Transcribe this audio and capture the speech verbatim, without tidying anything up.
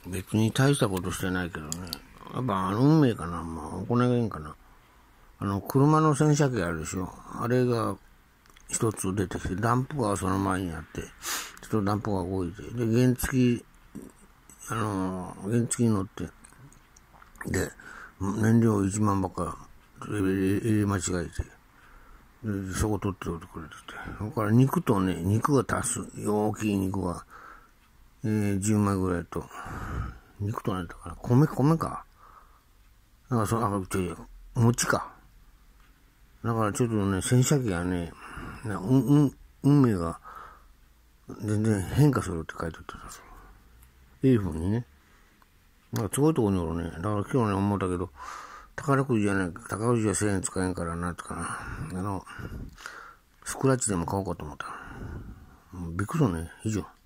別に大したことしてないけどね。やっぱあの運命かな。まあ、行いがいいんかな。あの、車の洗車機あるでしょ。あれが一つ出てきて、ダンプカーがその前にあって、ちょっとダンプカーが動いて、で、原付き、あの、原付きに乗って、で、燃料いちまんばっか入れ間違えて、でそこ取っておいてくれてて。それから肉とね、肉が足す。大きい肉が、えー、じゅうまいぐらいと、肉と何だから、米、米か。だからその、あ、ちょい、餅か。だからちょっとね、洗車機がね、うん、うん、運命が全然変化するって書いてあったんですよ。いい風にね。なんかすごいとこにおるね。だから今日ね、思ったけど、宝くじじゃない、宝くじはせんえん使えんからな、とかな。あの、スクラッチでも買おうかと思った。びっくりだね。以上。